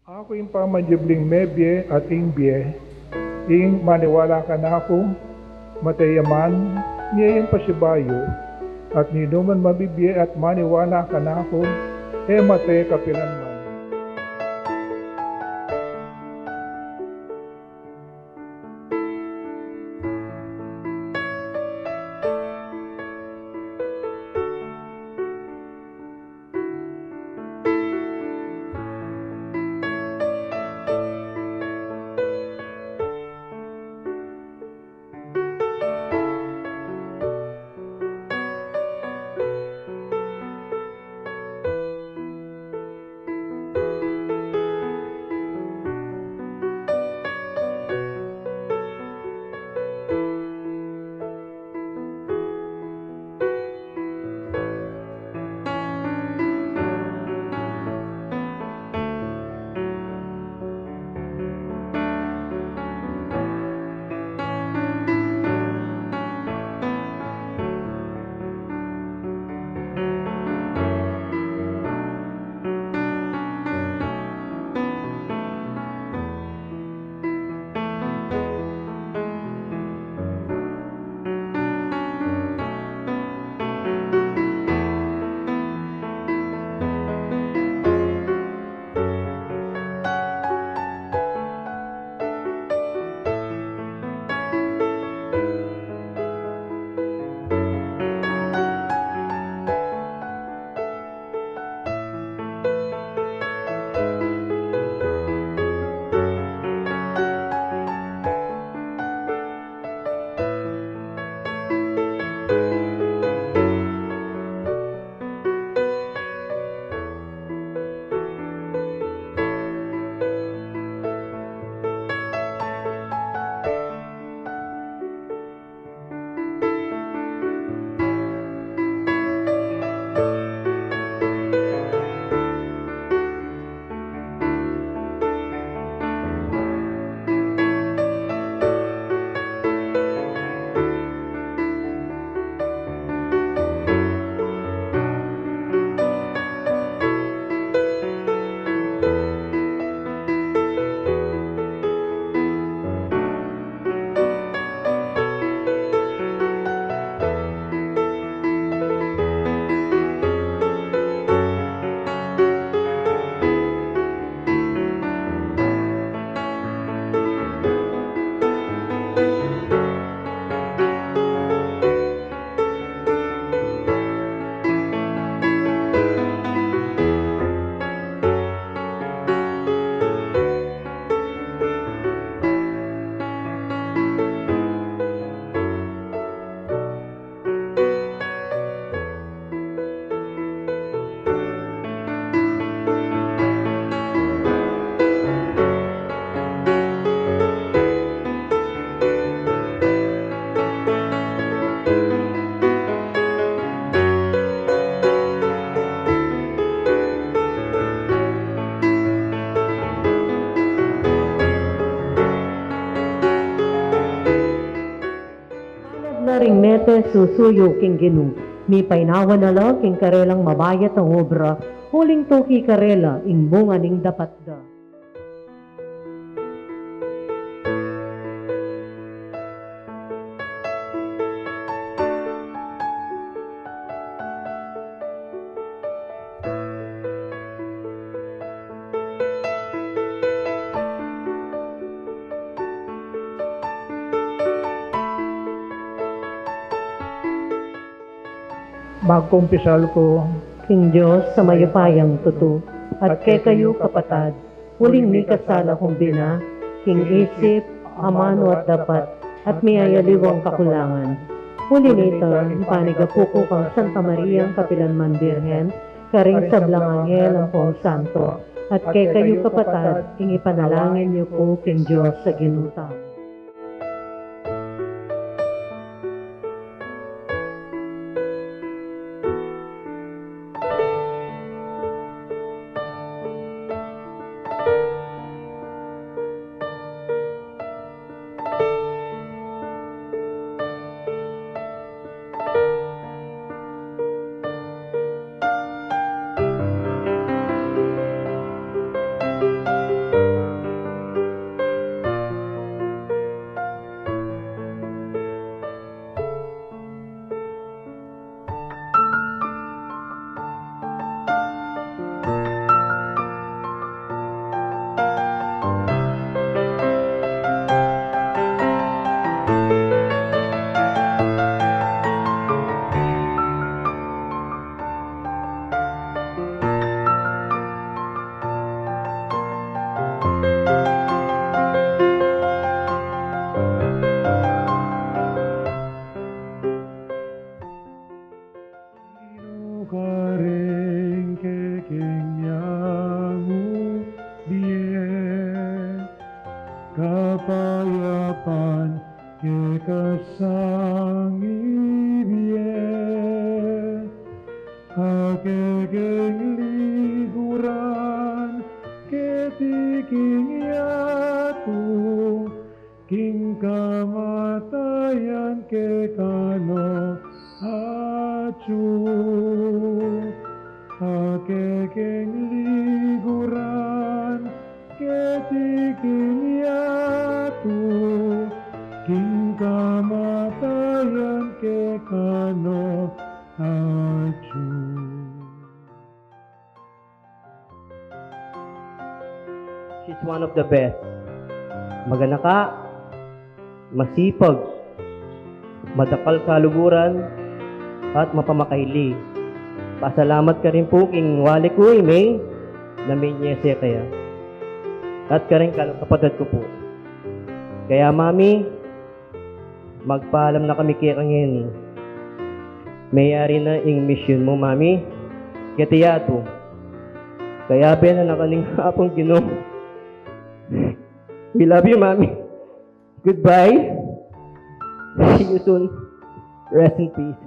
Ako yung pamadjibling mebye at ingbiye, ing maniwala ka na ako, matayaman, niya yung pasibayo, at ninuman mabibye at maniwala ka na ako, matay kapilan man. Ring mete susuyo king ginu, mi painawa na la king karelang mabayat ang obra, huling toki karela ing bunga ning dapat da. Magkumpisal ko, King Diyos sa mayupayang tutu, at kay kayo kapatad, huling mi kasala kumbina, king isip, amano at dapat, at may ayaliwang kakulangan. Huli nito, panigapuko kang Santa Maria ang Kapilanman Birhen, karing sablang anghel ang Pong Santo, at kay kayo kapatad, ing ipanalangin niyo po king Diyos sa ginutang. kapayapan ke kasang ibie agegeng liguran ke tiking yatu king kamatayan ke kano acu agegeng liguran ke tiking yatu king kamatayan ke kano acu. She's one of the best. Maganda ka, masipag, madakal kaluguran, at mapamakayli. Pasalamat ka rin po king wali ko, May, na may nyese kaya. At ka rin kapatid ko po. Kaya, Mami, magpaalam na kami kaya kangen. Mayari na ing mission mo, Mami. Katiyato. Kaya ba na nakaling hapong Ginoo. We love you, Mami. Goodbye. See you soon. Rest in peace.